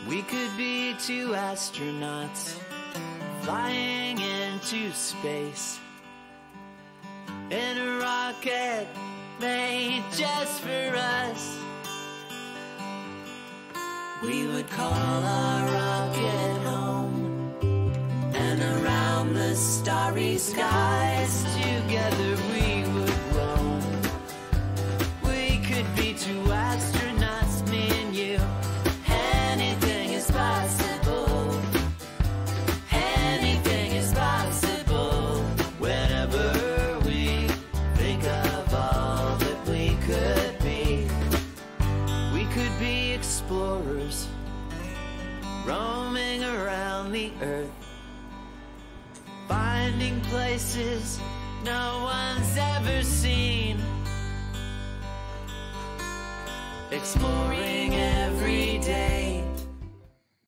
We could be two astronauts flying into space in a rocket made just for us. We would call our rocket home, and around the starry skies together we would roam. We could be two astronauts, me and you. Anything is possible. Anything is possible whenever we think of all that we could be. We could be explorers roaming around the earth, finding places no one's ever seen, exploring